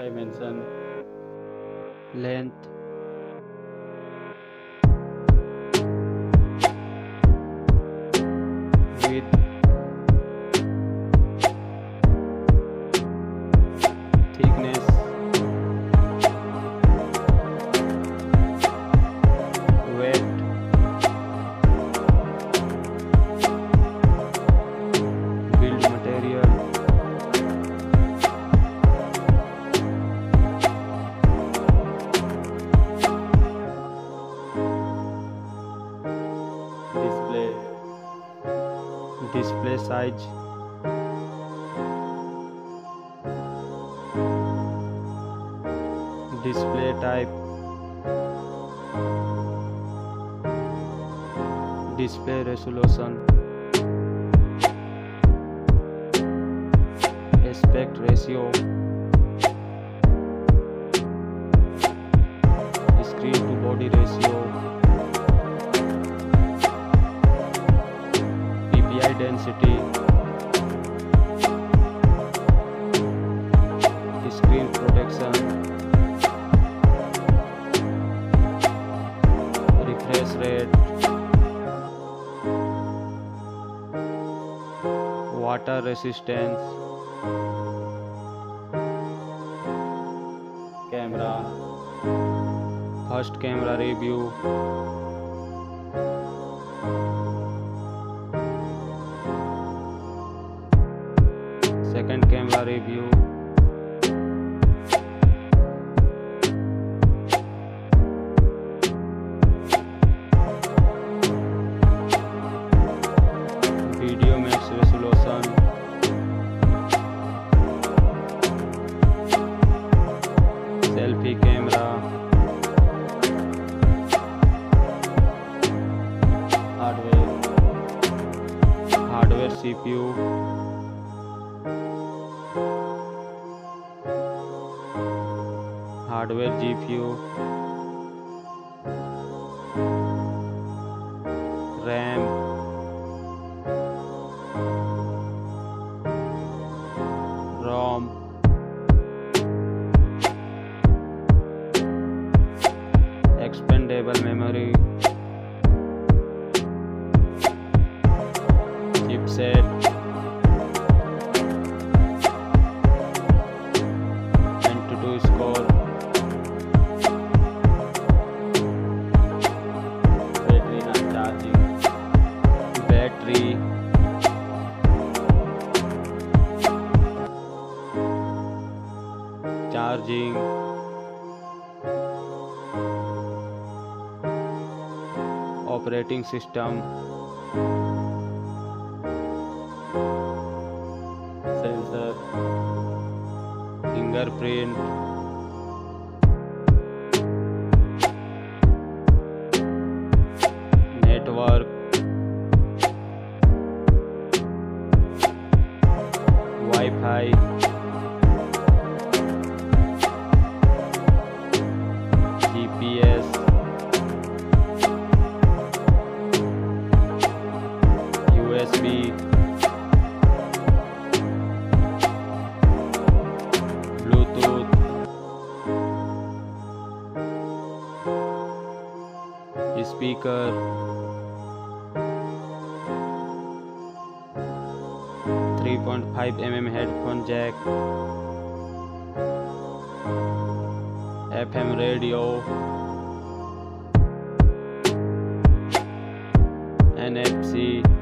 dimension, length, width, thickness, weight, build material, display size, display type, display resolution, aspect ratio, screen to body ratio, PPI density, screen protection, refresh rate, water resistance, camera, first camera review, second camera review, video max resolution, selfie camera, hardware CPU, hardware GPU, RAM, ROM, expandable memory, chipset, Antutu score, battery not charging, battery, charging, operating system, sensor, fingerprint, network, Wi-Fi, GPS, USB, Bluetooth, speaker, 3.5 mm headphone jack, FM radio, NFC,